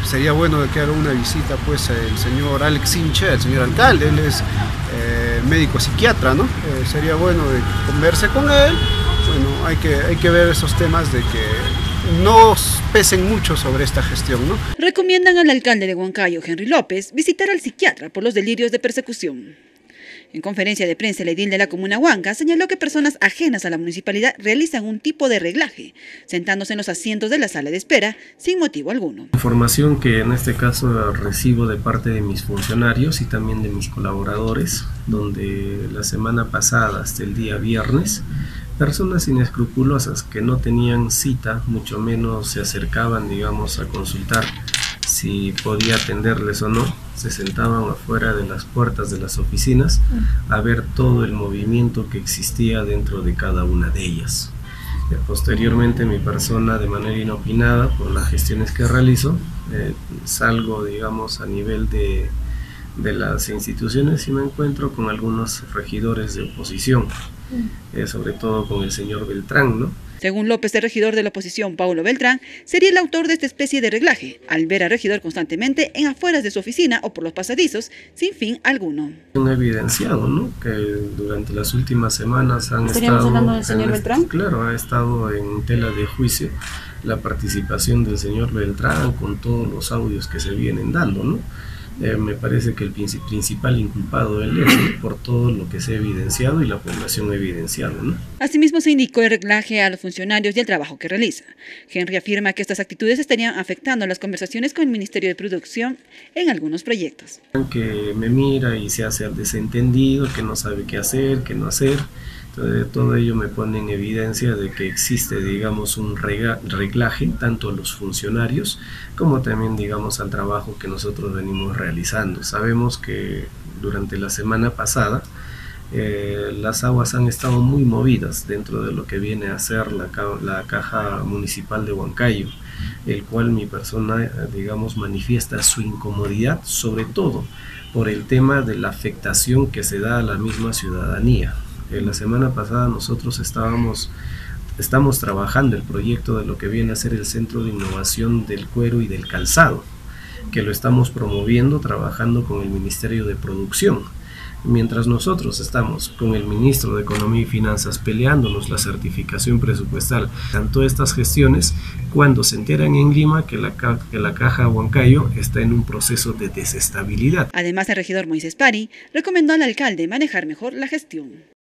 sería bueno que haga una visita pues el señor Alex Sinche, el señor alcalde. Él es médico psiquiatra, ¿no? Sería bueno de que converse con él. Bueno, hay que ver esos temas de que no pesen mucho sobre esta gestión, ¿no? Recomiendan al alcalde de Huancayo, Henry López, visitar al psiquiatra por los delirios de persecución. En conferencia de prensa, el edil de la comuna Huanca señaló que personas ajenas a la municipalidad realizan un tipo de reglaje, sentándose en los asientos de la sala de espera sin motivo alguno. Información que en este caso recibo de parte de mis funcionarios y también de mis colaboradores, donde la semana pasada hasta el día viernes, personas inescrupulosas que no tenían cita, mucho menos se acercaban, digamos, a consultar si podía atenderles o no, se sentaban afuera de las puertas de las oficinas a ver todo el movimiento que existía dentro de cada una de ellas. Posteriormente mi persona, de manera inopinada por las gestiones que realizo, salgo, digamos, a nivel de las instituciones y me encuentro con algunos regidores de oposición, sobre todo con el señor Beltrán, ¿no? Según López, el regidor de la oposición, Paulo Beltrán, sería el autor de esta especie de reglaje, al ver al regidor constantemente en afueras de su oficina o por los pasadizos, sin fin alguno. Han evidenciado, ¿no?, que durante las últimas semanas han ¿Estaríamos estado... hablando del señor Beltrán? Claro, ha estado en tela de juicio la participación del señor Beltrán con todos los audios que se vienen dando, ¿no? Me parece que el principal inculpado él es, ¿no?, por todo lo que se ha evidenciado y la población ha evidenciado, ¿no? Asimismo, se indicó el reglaje a los funcionarios y el trabajo que realiza. Henry afirma que estas actitudes estarían afectando las conversaciones con el Ministerio de Producción en algunos proyectos. Que me mira y se hace al desentendido, que no sabe qué hacer, qué no hacer. Entonces, todo ello me pone en evidencia de que existe, digamos, un reglaje tanto a los funcionarios como también, digamos, al trabajo que nosotros venimos realizando. Sabemos que durante la semana pasada las aguas han estado muy movidas dentro de lo que viene a ser la Caja Municipal de Huancayo, el cual mi persona, digamos, manifiesta su incomodidad, sobre todo por el tema de la afectación que se da a la misma ciudadanía. La semana pasada nosotros estamos trabajando el proyecto de lo que viene a ser el Centro de Innovación del Cuero y del Calzado, que lo estamos promoviendo trabajando con el Ministerio de Producción. Mientras nosotros estamos con el Ministro de Economía y Finanzas peleándonos la certificación presupuestal, tanto estas gestiones, cuando se enteran en Lima que la Caja Huancayo está en un proceso de desestabilidad. Además, el regidor Moisés Pari recomendó al alcalde manejar mejor la gestión.